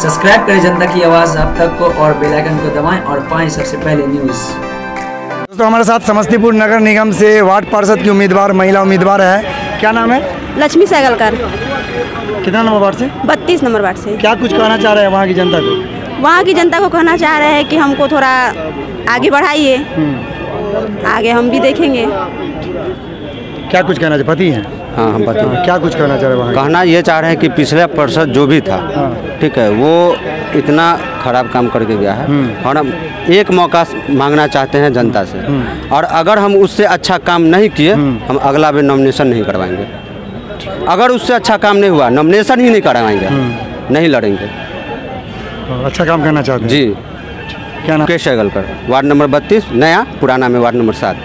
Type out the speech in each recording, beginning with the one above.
Subscribe करें जनता की आवाज़ आप तक को और बेल आइकन को दबाएं और पाएं सबसे पहले न्यूज़। दोस्तों हमारे साथ समस्तीपुर नगर निगम से वार्ड पार्षद की उम्मीदवार महिला उम्मीदवार है, क्या नाम है? लक्ष्मी सहगलकर। कितना नंबर वार्ड से? 32 नंबर वार्ड से। क्या कुछ कहना चाह रहे हैं वहाँ की जनता को? वहाँ की जनता को कहना चाह रहे हैं कि हमको थोड़ा आगे बढ़ाइए, आगे हम भी देखेंगे। क्या कुछ कहना चाहिए? पति हैं? हाँ, हम पति हैं। क्या कुछ कहना चाह रहे हैं? कहना ये चाह रहे हैं कि पिछले पार्षद जो भी था, ठीक है, वो इतना खराब काम करके गया है और हम एक मौका मांगना चाहते हैं जनता से, और अगर हम उससे अच्छा काम नहीं किए हम अगला बार नॉमिनेशन नहीं करवाएंगे। अगर उससे अच्छा काम नहीं हुआ नॉमिनेशन ही नहीं करवाएंगे, नहीं लड़ेंगे। अच्छा काम करना चाहते हैं जी। क्या नाम? मुकेश सहगलकर, वार्ड नंबर 32, नया पुराना में वार्ड नंबर 7।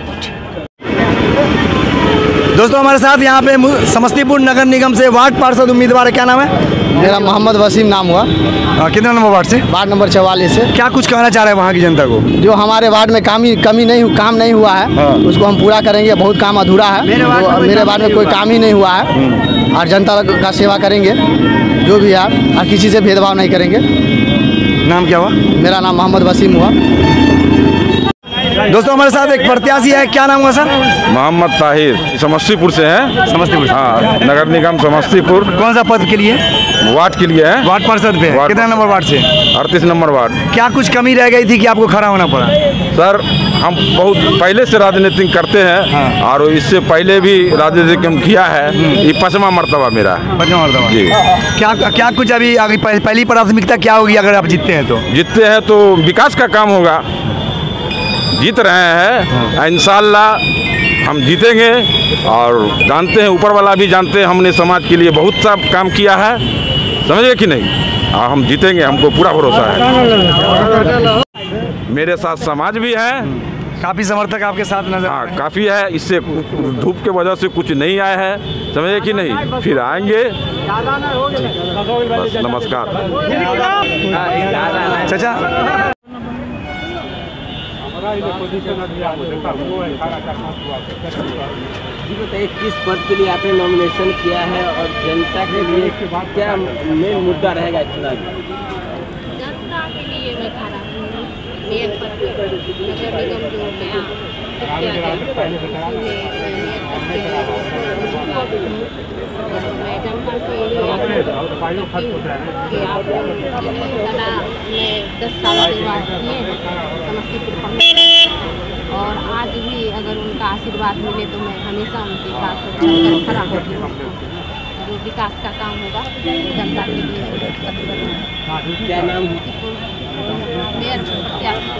दोस्तों हमारे साथ यहाँ पे समस्तीपुर नगर निगम से वार्ड पार्षद उम्मीदवार है, क्या नाम है? मेरा मोहम्मद वसीम नाम हुआ। कितना नंबर वार्ड से? वार्ड नंबर 44 से। क्या कुछ कहना चाह रहे हैं वहाँ की जनता को? जो हमारे वार्ड में काम नहीं हुआ है उसको हम पूरा करेंगे। बहुत काम अधूरा है, मेरे वार्ड में कोई काम ही नहीं हुआ है और जनता का सेवा करेंगे जो भी है, और किसी से भेदभाव नहीं करेंगे। नाम क्या हुआ? मेरा नाम मोहम्मद वसीम हुआ। दोस्तों हमारे साथ एक प्रत्याशी है, क्या नाम हुआ सर? मोहम्मद ताहिर, समस्तीपुर से हैं। समस्तीपुर? हाँ, नगर निगम समस्तीपुर। कौन सा पद के लिए? वार्ड के लिए है। वार्ड पार्षद पे? कितना नंबर वार्ड से? 38 नंबर वार्ड। क्या कुछ कमी रह गई थी कि आपको खड़ा होना पड़ा? सर हम बहुत पहले से राजनीति करते हैं और इससे पहले भी राजनीति हम किया है। ये 5वां मर्तबा मेरा है। 5वां मर्तबा जी। क्या कुछ अभी आगे पहली प्राथमिकता क्या होगी अगर आप जीतते हैं तो? जीतते हैं तो विकास का काम होगा। जीत रहे हैं, इंशाल्लाह हम जीतेंगे और जानते हैं, ऊपर वाला भी जानते हैं, हमने समाज के लिए बहुत सा काम किया है, समझे कि नहीं? और हम जीतेंगे, हमको पूरा भरोसा है। मेरे साथ समाज भी है, काफ़ी समर्थक आपके साथ नजर? हाँ, काफ़ी है। इससे धूप के वजह से कुछ नहीं आए हैं, समझे कि नहीं? फिर आएंगे। बस, नमस्कार। चाचा जी बताइए, किस पद के लिए आपने नॉमिनेशन किया है और जनता के लिए क्या मेन मुद्दा रहेगा चुनाव में? जनता के लिए मैं खड़ा हूँ, मेयर पद पे नगर निगम जो नया मैं जनता से कि आप सदा मैं 10 साल सेवा किए हैं समस्तीपुर और आज भी अगर उनका आशीर्वाद मिले तो मैं हमेशा उनके साथ खड़ा होती हूँ। जो विकास का काम होगा जनता के लिए। क्या नाम है? मेयर प्रत्याशी।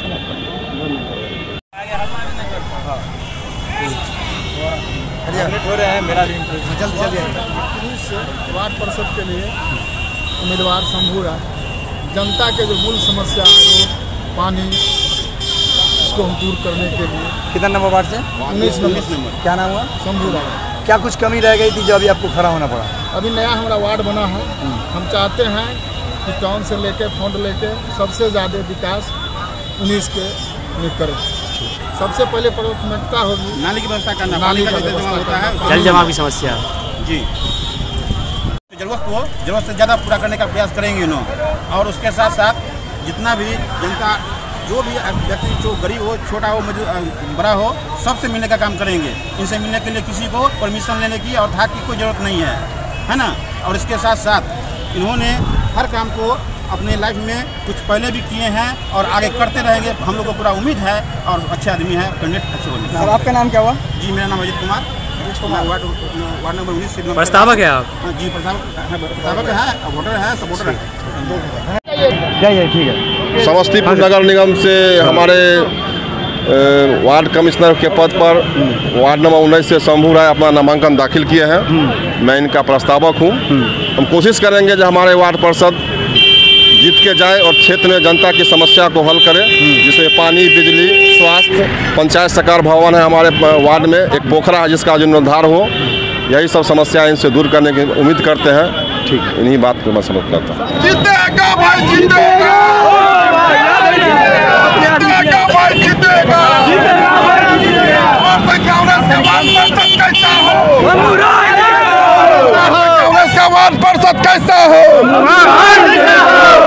वार्ड पार्षद के लिए उम्मीदवार शंभू राय। जनता के जो मूल समस्या है रोड, पानी, इसको हम दूर करने के लिए। कितना नंबर वार्ड से? 19 नंबर। क्या नाम हुआ? शंभू राय। क्या कुछ कमी रह गई थी जो अभी आपको खड़ा होना पड़ा? अभी नया हमारा वार्ड बना है, हम चाहते हैं कि टाउन से लेके फंड लेके सबसे ज़्यादा विकास 19 के लिए करें। सबसे पहले प्राथमिकता होगी नाली की व्यवस्था करना। नाली का व्यवस्था होता है, जल जमाव की समस्या जी, जरूरत से ज़्यादा पूरा करने का प्रयास करेंगे इन्होंने। और उसके साथ साथ जितना भी जनता, जो भी व्यक्ति, जो गरीब हो, छोटा हो, बड़ा हो, सबसे मिलने का काम करेंगे। इनसे मिलने के लिए किसी को परमिशन लेने की और धाक की कोई ज़रूरत नहीं है ना। और इसके साथ साथ इन्होंने हर काम को अपने लाइफ में कुछ पहले भी किए हैं और आगे करते रहेंगे। हम लोग को पूरा उम्मीद है और अच्छे आदमी है, कैंडिडेट अच्छे होने। सर आपका नाम क्या हुआ? जी मेरा नाम अजीत कुमार, वार्ड नंबर 19 से। प्रस्तावक है आप? जी प्रस्तावक है, वोटर है, सपोर्टर है। जय ठीक है। समस्तीपुर नगर निगम से हमारे वार्ड कमिश्नर के पद पर वार्ड नंबर 19 से शंभू राय अपना नामांकन दाखिल किए हैं। मैं इनका प्रस्तावक हूं। हम कोशिश करेंगे जो हमारे वार्ड पार्षद जीत के जाए और क्षेत्र में जनता की समस्या को हल करें, जिसमें पानी, बिजली, स्वास्थ्य, पंचायत सरकार भवन है हमारे वार्ड में, एक पोखरा है जिसका जीर्णोद्धार हो। यही सब समस्याएं इनसे दूर करने की उम्मीद करते हैं। ठीक, इन्हीं बात को मैं समझ करता हूँ। जीतेगा भाई, जीतेगा, जीतेगा भाई, जीतेगा। कांग्रेस का वार्ड पार्षद कैसा हो?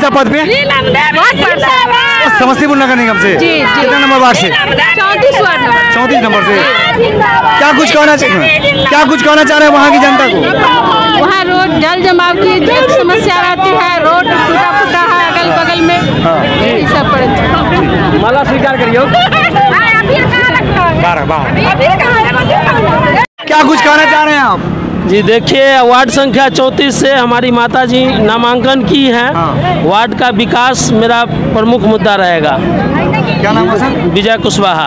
सा पद पे? समस्तीपुर नगर निगम से। कितना नंबर वार्ड से? 34 नंबर से। क्या कुछ कहना चाह रहे हैं वहाँ की जनता को? वहाँ रोड जल जमाव की समस्या रहती है, रोड टूटा फूटा है अगल बगल में, यही सब पड़े। माला स्वीकार करियो। क्या कुछ कहना चाह रहे हैं आप? जी देखिए, वार्ड संख्या 34 से हमारी माता जी नामांकन की हैं। वार्ड का विकास मेरा प्रमुख मुद्दा रहेगा। क्या नाम है सर? विजय कुशवाहा।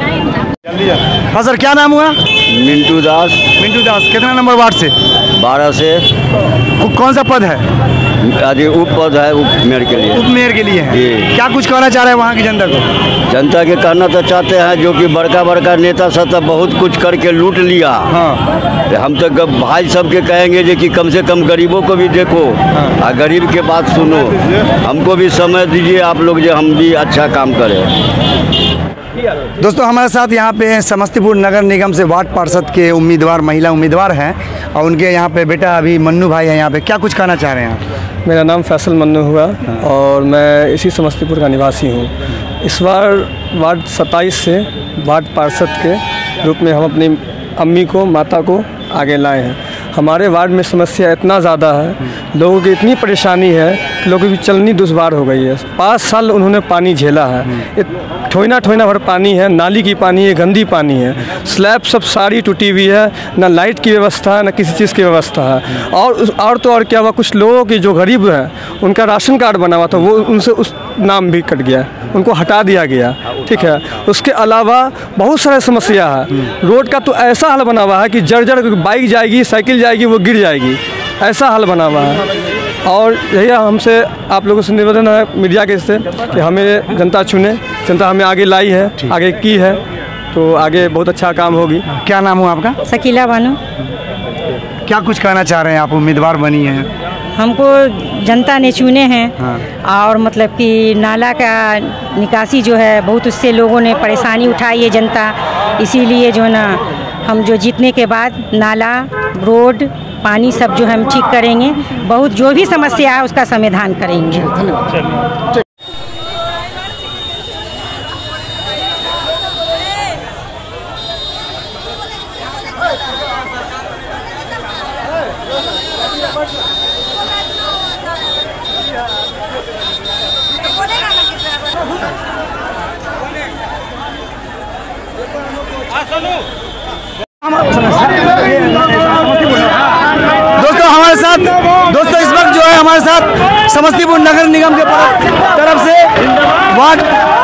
हाँ सर, क्या नाम हुआ? मिंटू दास। मिंटू दास, कितना नंबर वार्ड से? 12 से। कौन सा पद है? उप पद है, उप मेयर के लिए। उप मेयर के लिए है। क्या कुछ कहना चाह रहे हैं वहाँ की जनता को? जनता के कहना तो चाहते हैं जो कि बड़का नेता सब तो बहुत कुछ करके लूट लिया। हम तो भाई सबके कहेंगे जो कि कम से कम गरीबों को भी देखो और गरीब के बात सुनो। हमको भी समय दीजिए आप लोग, जो हम भी अच्छा काम करें। दोस्तों, हमारे साथ यहाँ पे समस्तीपुर नगर निगम से वार्ड पार्षद के उम्मीदवार, महिला उम्मीदवार हैं और उनके यहाँ पे बेटा अभी मन्नू भाई है यहाँ पे। क्या कुछ कहना चाह रहे हैं आप? मेरा नाम फैसल मन्नू हुआ और मैं इसी समस्तीपुर का निवासी हूँ। इस बार वार्ड 27 से वार्ड पार्षद के रूप में हम अपनी अम्मी को, माता को आगे लाए हैं। हमारे वार्ड में समस्या इतना ज़्यादा है, लोगों की इतनी परेशानी है कि लोगों की चलनी दुश्वार हो गई है। 5 साल उन्होंने पानी झेला है। ठोइना भर पानी है, नाली की पानी है, गंदी पानी है, स्लैब सब सारी टूटी हुई है, ना लाइट की व्यवस्था है, ना किसी चीज़ की व्यवस्था है। और क्या हुआ, कुछ लोगों की जो गरीब हैं उनका राशन कार्ड बना हुआ था, वो उनसे उस नाम भी कट गया, उनको हटा दिया गया। ठीक है, उसके अलावा बहुत सारी समस्या है। रोड का तो ऐसा हाल बना हुआ है कि जड़ बाइक जाएगी, साइकिल जाएगी, वो गिर जाएगी, ऐसा हाल बना हुआ है। और यही हमसे आप लोगों से निवेदन है मीडिया के से कि हमें जनता चुने, जनता हमें आगे लाई है, आगे की है, तो आगे बहुत अच्छा काम होगी। क्या नाम हुआ आपका? शकीला बानो। क्या कुछ कहना चाह रहे हैं आप? उम्मीदवार बनी हैं। हमको जनता ने चुने हैं और मतलब कि नाला का निकासी जो है बहुत, उससे लोगों ने परेशानी उठाई है जनता, इसीलिए जो है ना हम जो जीतने के बाद नाला, रोड, पानी सब जो हम ठीक करेंगे, बहुत जो भी समस्या है उसका समाधान करेंगे। धन्यवाद। दोस्तों इस वक्त जो है हमारे साथ समस्तीपुर नगर निगम के तरफ से वार्ड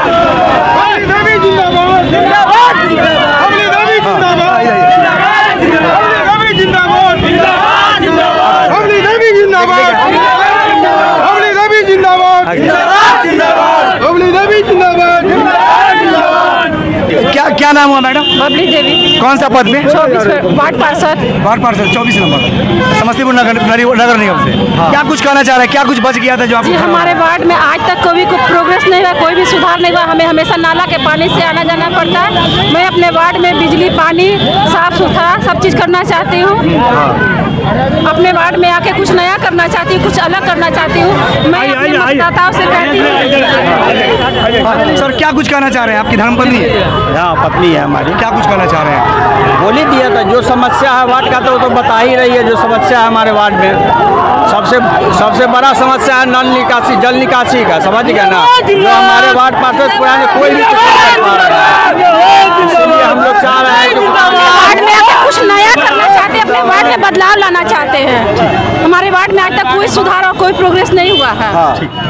क्या नाम हुआ मैडम? बबली देवी। कौन सा पद में? 24 वार्ड पार्षद। वार्ड पार्षद 24 नंबर समस्तीपुर नगर निगम से। क्या कुछ कहना चाह रहे हैं? क्या कुछ बच गया था जो आप? जी, हमारे वार्ड में आज तक कोई भी प्रोग्रेस नहीं हुआ, कोई भी सुधार नहीं हुआ। हमें हमेशा नाला के पानी से आना जाना पड़ता है। मैं अपने वार्ड में बिजली, पानी, साफ सुथरा सब चीज़ करना चाहती हूँ। अपने वार्ड में आके कुछ नया करना चाहती हूँ, कुछ अलग करना चाहती हूँ। मैं अपने मतदाताओं से कहती हूँ। सर, क्या कुछ कहना चाह रहे हैं? आपकी धर्मपत्नी है? हाँ, पत्नी है हमारी। क्या कुछ कहना चाह रहे हैं? बोल ही दिया था, जो समस्या है वार्ड का तो बता ही रही है। जो समस्या है हमारे वार्ड में, सबसे बड़ा समस्या है नल निकासी, जल निकासी का, समझ गए ना। जो हमारे वार्ड पार्षद पुराने कोई भी कुछ नहीं कर पा रहा है, इसलिए हम लोग चाह रहे हैं कि वार्ड में आके कुछ नया करना चाहते हैं, अपने वार्ड में बदलाव लाना चाहते हैं। हमारे वार्ड में आज तक कोई सुधार और कोई प्रोग्रेस नहीं हुआ है।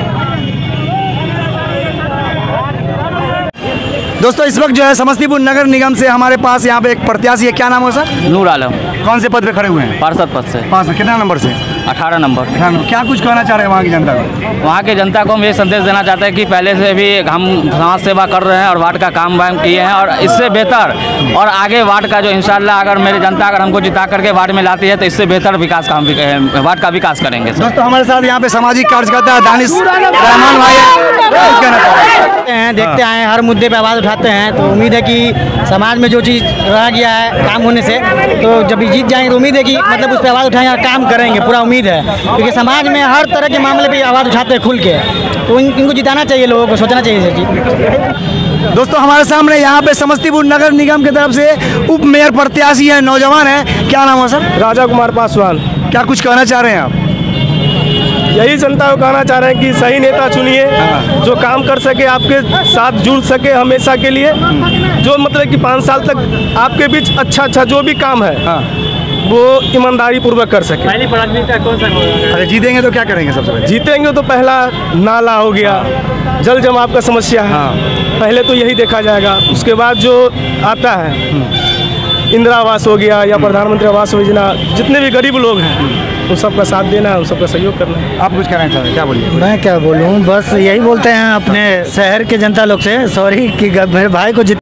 दोस्तों इस वक्त जो है समस्तीपुर नगर निगम से हमारे पास यहाँ पे एक प्रत्याशी है। क्या नाम है सर? नूर आलम। कौन से पद पे खड़े हुए हैं? पार्षद पद से। पार्षद कितना नंबर से? 18 नंबर। क्या कुछ कहना चाह रहे हैं वहाँ की जनता को? वहाँ की जनता को हम ये संदेश देना चाहते हैं कि पहले से भी हम समाज सेवा कर रहे हैं और वार्ड का काम वाम किए हैं, और इससे बेहतर और आगे वार्ड का जो इंशाल्लाह अगर मेरी जनता अगर हमको जिता करके वार्ड में लाती है तो इससे बेहतर विकास का हम वार्ड का विकास करेंगे। दोस्तों हमारे साथ यहाँ पे सामाजिक कार्यकर्ता दानिश रहमान भाई है। देखते आए हैं, हर मुद्दे पे आवाज़ उठाते हैं, तो उम्मीद है कि समाज में जो चीज़ रह गया है काम होने से, तो जब भी जीत जाएंगे तो उम्मीद है कि मतलब उस पर आवाज़ उठाएंगे और काम करेंगे, पूरा उम्मीद है। क्योंकि समाज में हर तरह के मामले पे आवाज़ उठाते हैं खुल के, तो इनको जिताना चाहिए, लोगों को सोचना चाहिए सर जी। दोस्तों हमारे सामने यहाँ पे समस्तीपुर नगर निगम की तरफ से उप मेयर प्रत्याशी है, नौजवान है, क्या नाम है सर? राजा कुमार पासवान। क्या कुछ कहना चाह रहे हैं आप? यही जनता को कहना चाह रहे हैं कि सही नेता चुनिए, जो काम कर सके, आपके साथ जुड़ सके हमेशा के लिए, जो मतलब कि 5 साल तक आपके बीच अच्छा जो भी काम है वो ईमानदारी पूर्वक कर सके। पहली प्राथमिकता कौन सा होगा? अरे जीतेंगे तो क्या करेंगे? सबसे पहले जीतेंगे तो पहला नाला हो गया, जल जमाव का समस्या है, पहले तो यही देखा जाएगा। उसके बाद जो आता है इंदिरा आवास हो गया या प्रधानमंत्री आवास योजना, जितने भी गरीब लोग हैं उन सबका साथ देना है, उन सबका सहयोग करना है। आप कुछ कहना चाहते हैं, क्या बोलिए? मैं क्या बोलूँ, बस यही बोलते हैं अपने शहर के जनता लोग से, सॉरी कि मेरे भाई को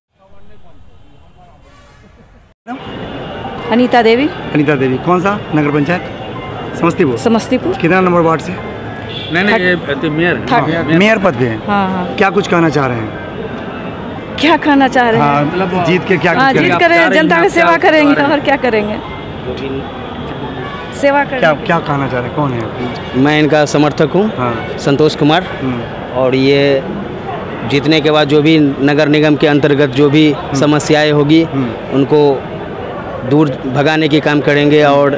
अनीता देवी। अनीता देवी, कौन सा नगर पंचायत? समस्तीपुर। समस्तीपुर। कितना नंबर वार्ड से? नहीं मेयर मेयर पद पे है। हाँ। क्या कुछ कहना चाह रहे हैं? क्या कहना चाह रहे हैं? मतलब जीत के क्या जीत करें, जनता की सेवा करेंगे और क्या करेंगे, सेवा करेंगे। क्या कहना चाह रहे हैं? कौन है? मैं इनका समर्थक हूँ, संतोष कुमार। और ये जीतने के बाद जो भी नगर निगम के अंतर्गत जो भी समस्याएं होगी उनको दूर भगाने की काम करेंगे। और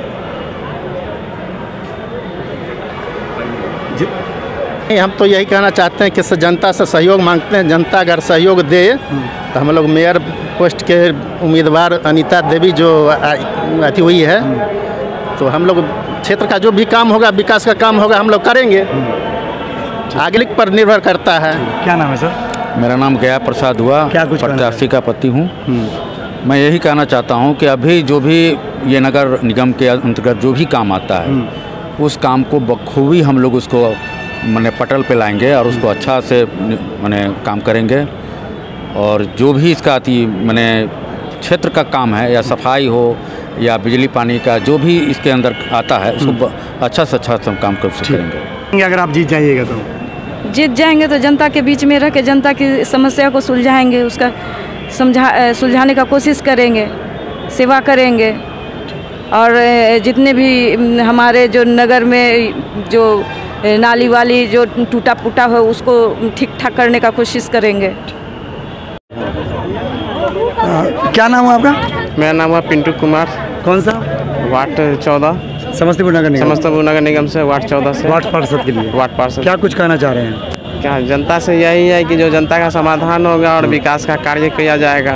हम तो यही कहना चाहते हैं कि जनता से सहयोग मांगते हैं, जनता अगर सहयोग दे तो हम लोग मेयर पोस्ट के उम्मीदवार अनीता देवी जो अति हुई है, तो हम लोग क्षेत्र का जो भी काम होगा, विकास का काम होगा, हम लोग करेंगे। आगे पर निर्भर करता है। क्या नाम है सर? मेरा नाम गया प्रसाद हुआ, प्रत्याशी का पति हूँ। मैं यही कहना चाहता हूँ कि अभी जो भी ये नगर निगम के अंतर्गत जो भी काम आता है उस काम को बखूबी हम लोग उसको माने पटल पे लाएंगे और उसको अच्छा से माने काम करेंगे। और जो भी इसका माने क्षेत्र का काम है, या सफाई हो या बिजली पानी का, जो भी इसके अंदर आता है उसको अच्छा से अच्छा हम काम करेंगे। अगर आप जीत जाइएगा तो? जीत जाएंगे तो जनता के बीच में रह के जनता की समस्या को सुलझाएंगे, उसका सुलझाने का कोशिश करेंगे, सेवा करेंगे। और जितने भी हमारे जो नगर में जो नाली वाली जो टूटा फूटा हो उसको ठीक ठाक करने का कोशिश करेंगे। क्या नाम है आपका? मेरा नाम है पिंटू कुमार। कौन सा वार्ड 14? समस्तीपुर नगर निगम। समस्तीपुर नगर निगम से वार्ड 14 से। वार्ड पार्षद के लिए? वार्ड पार्षद। क्या कुछ कहना चाह रहे हैं? क्या जनता से यही है कि जो जनता का समाधान होगा और विकास का कार्य किया जाएगा।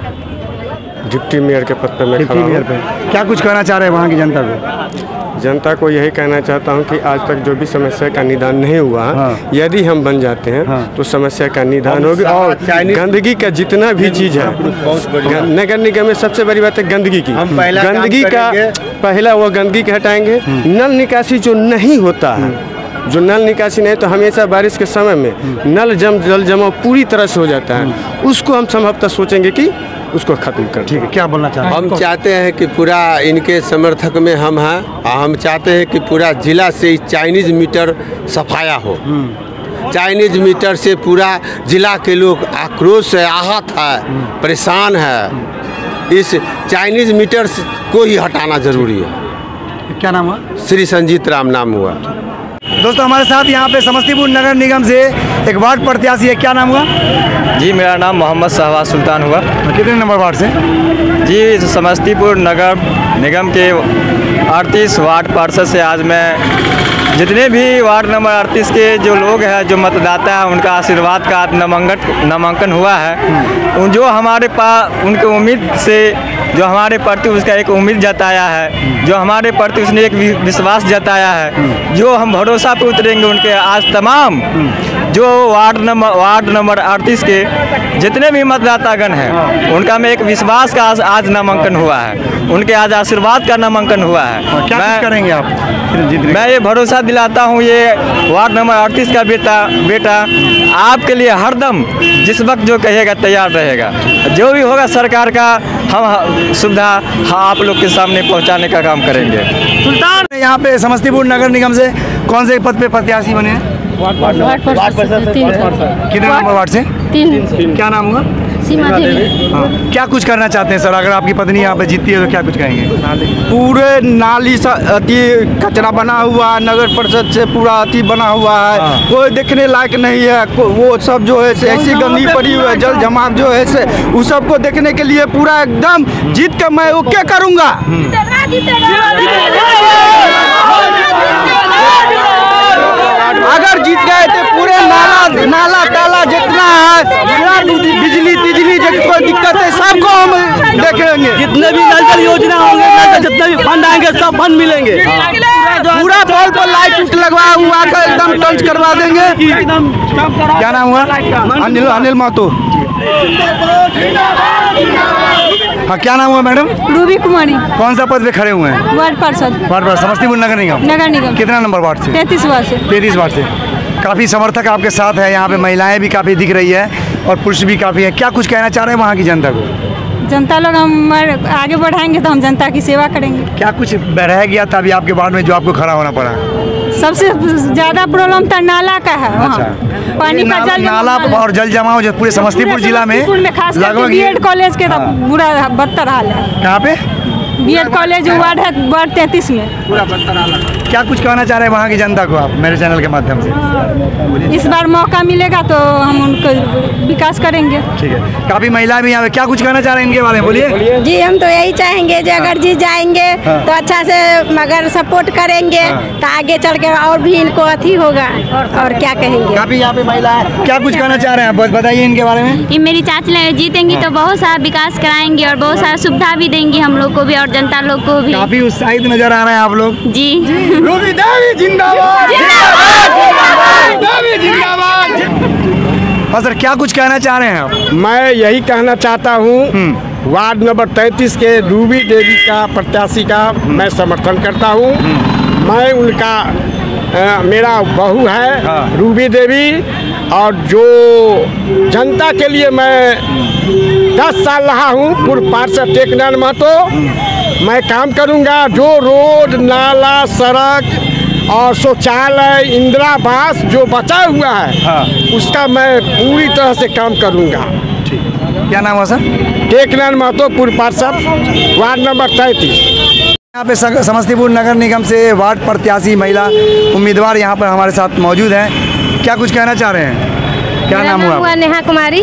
डिप्टी मेयर के पद पर मैं खड़ा हूँ। क्या कुछ कहना चाह रहे हैं वहाँ की जनता को? जनता को यही कहना चाहता हूँ कि आज तक जो भी समस्या का निदान नहीं हुआ, यदि हम बन जाते हैं तो समस्या का निदान होगा। और गंदगी का जितना भी चीज़ है, नगर निगम में सबसे बड़ी बात है गंदगी की। गंदगी का पहला वो गंदगी के हटाएंगे। नल निकासी जो नहीं होता है, जो नल निकासी नहीं, तो हमेशा बारिश के समय में नल जल जमाव पूरी तरह से हो जाता है, उसको हम संभवतः सोचेंगे कि उसको खत्म कर। ठीक है, क्या बोलना चाहते हैं? हम चाहते हैं कि पूरा इनके समर्थक में हम हैं, और हम चाहते हैं कि पूरा जिला से चाइनीज मीटर सफाया हो। चाइनीज मीटर से पूरा जिला के लोग आक्रोश है, आहत है, परेशान है। इस चाइनीज मीटर को ही हटाना जरूरी है। क्या नाम हुआ? श्री संजीत राम नाम हुआ। दोस्तों हमारे साथ यहाँ पे समस्तीपुर नगर निगम से एक वार्ड प्रत्याशी है, क्या नाम हुआ? जी मेरा नाम मोहम्मद शहबाज सुल्तान हुआ। कितने नंबर वार्ड से? जी समस्तीपुर नगर निगम के 38 वार्ड पार्षद से आज मैं जितने भी वार्ड नंबर 38 के जो लोग हैं, जो मतदाता हैं, उनका आशीर्वाद का नामांकन हुआ है। जो हमारे पास उनके उम्मीद से जो हमारे प्रति उसका एक उम्मीद जताया है, जो हमारे प्रति उसने एक विश्वास जताया है, जो हम भरोसा पे उतरेंगे उनके। आज तमाम जो वार्ड नंबर 38 के जितने भी मतदातागण हैं, उनका में एक विश्वास का आज नामांकन हुआ है, उनके आज आशीर्वाद का नामांकन हुआ है। क्या करेंगे आप? मैं ये भरोसा दिलाता हूँ, ये वार्ड नंबर 38 का बेटा आपके लिए हरदम जिस वक्त जो कहेगा तैयार रहेगा। जो भी होगा सरकार का हम सुविधा आप लोग के सामने पहुंचाने का काम करेंगे। सुल्तान यहाँ पे समस्तीपुर नगर निगम से कौन से पद पे प्रत्याशी बने हैं? वार्ड परिषद से कितने नंबर वार्ड से? 3। क्या नाम हुआ? सीमा देवी। हाँ, क्या कुछ करना चाहते हैं सर? अगर आपकी पत्नी यहाँ पे जीतती है तो क्या कुछ कहेंगे? पूरे नाली अति कचरा बना हुआ है, नगर परिषद से पूरा अति बना हुआ है, कोई देखने लायक नहीं है। वो सब जो है ऐसी गंदी पड़ी हुई है, जल जमाव जो है से उस सबको देखने के लिए पूरा एकदम जीत कर मैं ओके करूँगा। अगर जीत गए तो पूरे नाला ताला जितना है, बिजली तिजली जो कोई दिक्कत है सबको हम देखेंगे। जितने भी नल जल योजना होंगे, जितने भी फंड आएंगे सब फंड मिलेंगे। पूरा पोल पर लाइट लगवा हुआ कर एकदम टच करवा देंगे। क्या नाम हुआ? अनिल महतो। हाँ, क्या नाम हुआ मैडम? रूबी कुमारी। कौन सा पद पे खड़े हुए हैं? वार्ड पार्षद। वार्ड पार्षद समस्तीपुर नगर निगम। नगर निगम। कितना नंबर वार्ड से? 33 वार्ड से। 33 वार्ड से। काफ़ी समर्थक आपके साथ है, यहाँ पे महिलाएं भी काफ़ी दिख रही है और पुरुष भी काफ़ी है। क्या कुछ कहना चाह रहे हैं वहाँ की जनता को? जनता लोग हम आगे बढ़ाएंगे तो हम जनता की सेवा करेंगे। क्या कुछ रह गया था अभी आपके वार्ड में जो आपको खड़ा होना पड़ा? सबसे ज़्यादा प्रॉब्लम तो नाला का है। अच्छा। पानी का जल नाला और जल जमाव जो पूरे समस्तीपुर जिला में खास करके बीएड कॉलेज के बुरा बदतर हाल है। कहाँ पे? बीएड कॉलेज वार्ड है, वार्ड 33 में पूरा बदतर हाल है। क्या कुछ कहना चाह रहे हैं वहाँ की जनता को आप मेरे चैनल के माध्यम से? इस बार मौका मिलेगा तो हम उनको विकास करेंगे। ठीक है, काफ़ी महिलाएं भी यहाँ पे, क्या कुछ कहना चाह रहे हैं इनके बारे में? बोलिए। जी, हम तो यही चाहेंगे जो अगर जीत जाएंगे तो अच्छा से मगर सपोर्ट करेंगे तो आगे चल के और भी इनको अथी होगा। और क्या कहेंगे? काफ़ी यहाँ पे महिलाएं, क्या कुछ कहना चाह रहे हैं आप? बताइए इनके बारे में। ये मेरी चाची जीतेंगी तो बहुत सारा विकास कराएंगे और बहुत सारा सुविधा भी देंगी हम लोग को भी और जनता लोग को भी। काफ़ी उत्साहित नजर आ रहे हैं आप लोग। जी। रूबी देवी जिंदाबाद। हाँ सर, क्या कुछ कहना चाह रहे हैं आप? मैं यही कहना चाहता हूँ, वार्ड नंबर 33 के रूबी देवी का प्रत्याशी का मैं समर्थन करता हूँ। मैं उनका मेरा बहू है रूबी देवी, और जो जनता के लिए मैं 10 साल रहा हूँ पूर्व पार्षद टेकनाथ महतो। मैं काम करूँगा, जो रोड नाला सड़क और शौचालय इंदिरा आवास जो बचा हुआ है उसका मैं पूरी तरह से काम करूँगा। क्या नाम है सर? टेकनाथ महतो, पूर्व पार्षद, वार्ड नंबर 33। यहाँ पे समस्तीपुर नगर निगम से वार्ड प्रत्याशी महिला उम्मीदवार यहाँ पर हमारे साथ मौजूद हैं। क्या कुछ कहना चाह रहे हैं? क्या नाम हुआ? नेहा कुमारी,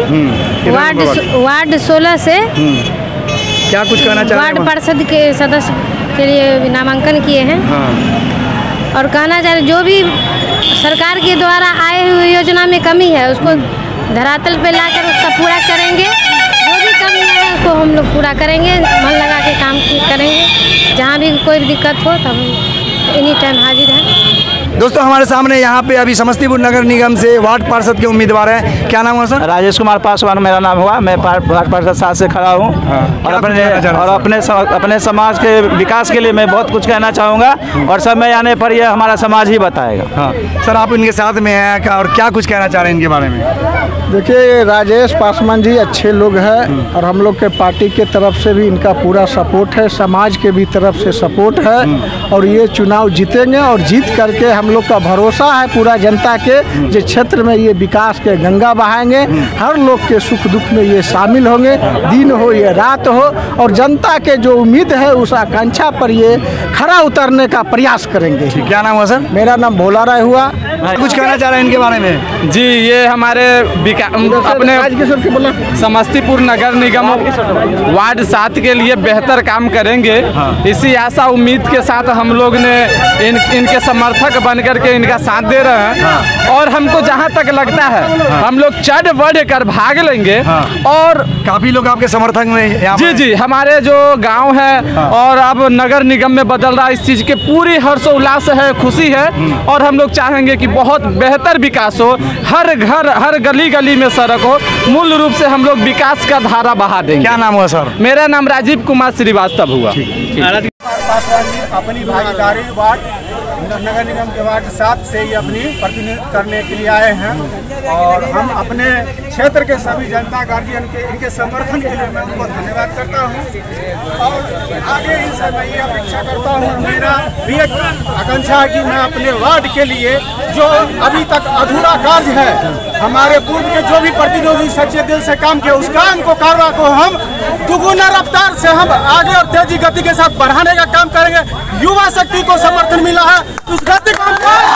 वार्ड 16 से। क्या कुछ कहना चाह रहे हैं? वार्ड पार्षद के सदस्य के लिए नामांकन किए हैं। और कहना चाह रहे जो भी सरकार के द्वारा आए हुए योजना में कमी है उसको धरातल पे लाकर उसका पूरा करेंगे। जो भी कमी है उसको हम लोग पूरा करेंगे, मन लगा के काम करेंगे। जहाँ भी कोई दिक्कत हो तब एनी टाइम हाजिर हैं। दोस्तों, हमारे सामने यहाँ पे अभी समस्तीपुर नगर निगम से वार्ड पार्षद के उम्मीदवार हैं। क्या नाम है सर? राजेश कुमार पासवान मेरा नाम हुआ। मैं वार्ड पार्षद 7 से खड़ा हूँ। और अपने समाज के विकास के लिए मैं बहुत कुछ कहना चाहूँगा और समय आने पर यह हमारा समाज ही बताएगा। सर, आप इनके साथ में हैं और क्या कुछ कहना चाह रहे हैं इनके बारे में? देखिए, राजेश पासवान जी अच्छे लोग हैं और हम लोग के पार्टी के तरफ से भी इनका पूरा सपोर्ट है, समाज के भी तरफ से सपोर्ट है और ये चुनाव जीतेंगे। और जीत करके हम लोग का भरोसा है पूरा जनता के जो क्षेत्र में ये विकास के गंगा बहाएंगे। हर लोग के सुख दुख में ये शामिल होंगे, दिन हो या रात हो, और जनता के जो उम्मीद है उस आकांक्षा पर ये खरा उतरने का प्रयास करेंगे। क्या नाम है सर? मेरा नाम भोला राय हुआ। कुछ कहना चाह रहे हैं इनके बारे में? जी, ये हमारे अपने समस्तीपुर नगर निगम वार्ड 7 के लिए बेहतर काम करेंगे। इसी आशा उम्मीद के साथ हम लोग ने इनके समर्थक बन करके इनका साथ दे रहे हैं। और हमको जहां तक लगता है हम लोग चढ़ बढ़ कर भाग लेंगे। और काफी लोग आपके समर्थक में जी, हमारे जो गांव है और अब नगर निगम में बदल रहा है, इस चीज़ के पूरी हर्षोल्लास है, खुशी है। और हम लोग चाहेंगे कि बहुत बेहतर विकास हो, हर घर हर गली गली में सड़क हो। मूल रूप से हम लोग विकास का धारा बहा देंगे। क्या नाम हुआ सर? मेरा नाम राजीव कुमार श्रीवास्तव हुआ। अपनी भागीदारी वार्ड नगर निगम के वार्ड 7 से ही अपनी प्रतिनिधित्व करने के लिए आए हैं और हम अपने क्षेत्र के सभी जनता गार्जियन के इनके समर्थन के लिए मैं उनको धन्यवाद करता हूं और आगे इनसे मैं ये अपेक्षा करता हूं। मेरा भी एक आकांक्षा है कि मैं अपने वार्ड के लिए जो अभी तक अधूरा कार्य है, हमारे पूर्व के जो भी प्रतिनिधि सच्चे दिल से काम किए, उस काम को कारवा को हम दुगुना रफ्तार से हम आगे और तेजी गति के साथ बढ़ाने का काम करेंगे। युवा शक्ति को समर्थन मिला है, उस गति को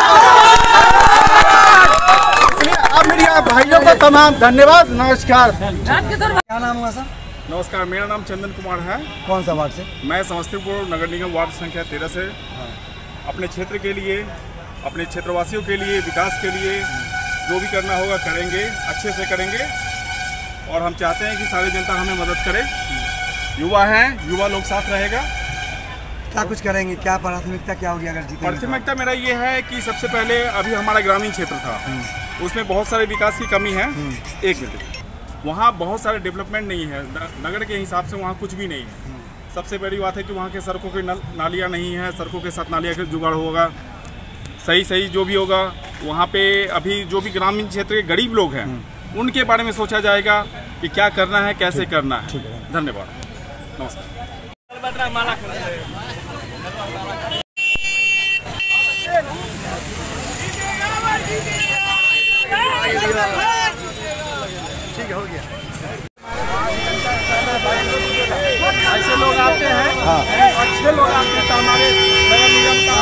अब मेरी भाइयों को तमाम धन्यवाद, नमस्कार। क्या नाम हुआ सर? नमस्कार, मेरा नाम चंदन कुमार है। कौन सा वार्ड से? मैं समस्तीपुर नगर निगम वार्ड संख्या 13 से अपने क्षेत्र के लिए, अपने क्षेत्रवासियों के लिए, विकास के लिए जो भी करना होगा करेंगे, अच्छे से करेंगे और हम चाहते हैं कि सारी जनता हमें मदद करे। युवा हैं, युवा लोग साथ रहेगा। क्या कुछ करेंगे, क्या प्राथमिकता क्या होगी अगर जीतेंगे? प्राथमिकता मेरा ये है कि सबसे पहले अभी हमारा ग्रामीण क्षेत्र था, उसमें बहुत सारे विकास की कमी है। एक मिनट, वहाँ बहुत सारे डेवलपमेंट नहीं है, नगर के हिसाब से वहाँ कुछ भी नहीं है। सबसे बड़ी बात है कि वहाँ के सड़कों की नालियाँ नहीं है, सड़कों के साथ नालियाँ का जुगाड़ होगा, सही जो भी होगा। वहाँ पे अभी जो भी ग्रामीण क्षेत्र के गरीब लोग हैं उनके बारे में सोचा जाएगा कि क्या करना है, कैसे करना है। धन्यवाद, नमस्कार। ठीक है, हो गया। ऐसे लोग आते हैं, अच्छे लोग आते हैं तो हमारे नगर निगम का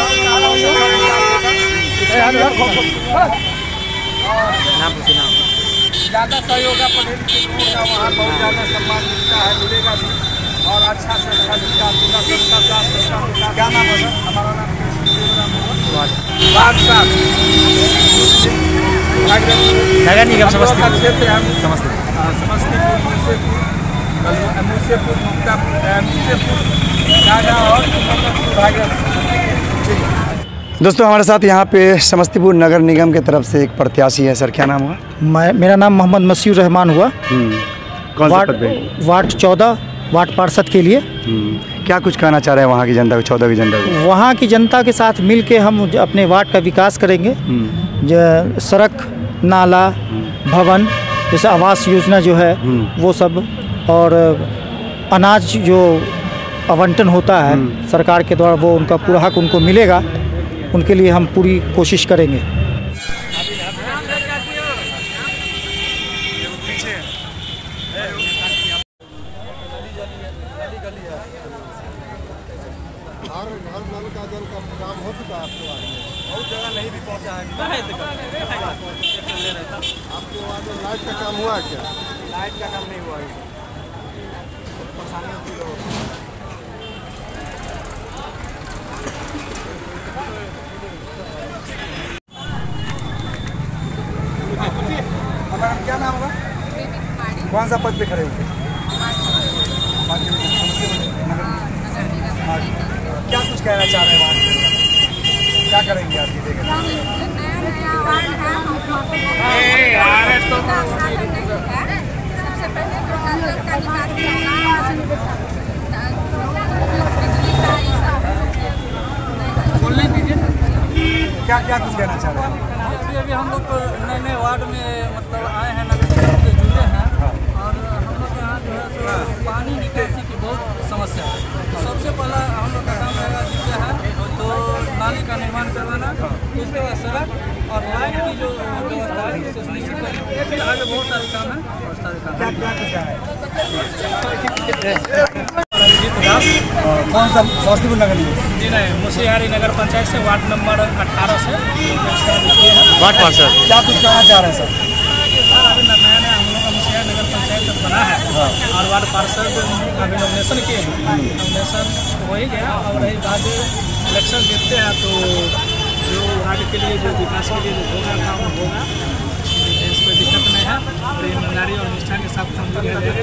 ज़्यादा सहयोग है, पढ़े लिखे लोगों का वहाँ बहुत ज़्यादा सम्मान मिलता है, मिलेगा भी और अच्छा से अच्छा विकास। क्या नाम है? हमारा नाम नगर निगम समस्तीपुर क्षेत्र है, समस्तीपुर, मुसेपुर, दोस्तों हमारे साथ यहाँ पे समस्तीपुर नगर निगम के तरफ से एक प्रत्याशी है। सर क्या नाम हुआ? मेरा नाम मोहम्मद मसीहुर रहमान हुआ। कौन सा पद पे? वार्ड 14 वार्ड पार्षद के लिए। क्या कुछ कहना चाह रहे हैं वहाँ की जनता को, 14 की जनता को? वहाँ की जनता के साथ मिल के हम अपने वार्ड का विकास करेंगे। सड़क, नाला, भवन, जैसे आवास योजना जो है वो सब, और अनाज जो आवंटन होता है सरकार के द्वारा वो उनका पूरा हक उनको मिलेगा, उनके लिए हम पूरी कोशिश करेंगे। बहुत जगह नहीं भी पहुँचा है। आपके वहाँ में लाइट का काम हुआ क्या? लाइट का काम नहीं हुआ है, परेशानी होती है। हमारा क्या नाम होगा? कौन सा पद पे खड़े होंगे? क्या कुछ कहना चाह रहे हैं वहाँ के? क्या करेंगे आप जीतेंगे? सबसे पहले क्या क्या कुछ कहना चाह रहे हैं? अभी हम लोग तो नए नए वार्ड में मतलब आए हैं, नगर निगम से जुड़े हैं और हम लोग के यहाँ जो है सो पानी निकासी की बहुत समस्या है। तो सबसे पहला हम लोग का काम रहेगा जिससे है तो नाली का निर्माण करवाना, उसके बाद सड़क और लाइट की जो व्यवस्था है उसे सुनिश्चित करेंगे। आगे बहुत सारे काम है, बहुत सारे काम है। कौन सा? समस्तीपुर नगर निगम? जी नहीं, मुसिहारी नगर पंचायत से वार्ड नंबर 18 से वार्ड पार्षद। क्या कुछ कहना चाह रहे हैं सर? अभी नया हम लोग का मुसिहारी नगर पंचायत बना है और वार्ड पार्षद अभी नॉमिनेशन किए हैं। नॉमिनेशन हो ही गया और रही बात इलेक्शन देखते हैं तो जो वार्ड के लिए जो विकास के लिए जो होगा काम होगा, इस कोई दिक्कत नहीं है। तो ईमानदारी और निष्ठा के साथ काम किया जाएगा।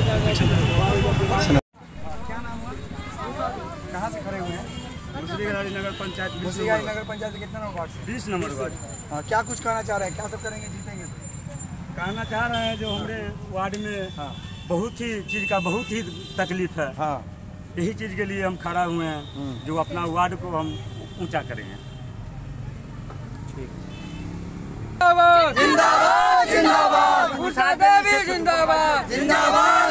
कहाँ से खड़े हुए हैं? मुसिहारी नगर पंचायत। मुसिहारी नगर पंचायत कितना नंबर वार्ड से? 20 नंबर वार्ड। क्या कुछ कहना चाह रहे हैं? क्या सब करेंगे जीतेंगे? कहना चाह रहे हैं जो हमारे वार्ड में बहुत ही चीज़ का बहुत ही तकलीफ है। यही चीज़ के लिए हम खड़ा हुए हैं, जो अपना वार्ड को हम ऊंचा करेंगे। जिंदाबाद जिंदाबाद, उषा देवी जिंदाबाद जिंदाबाद।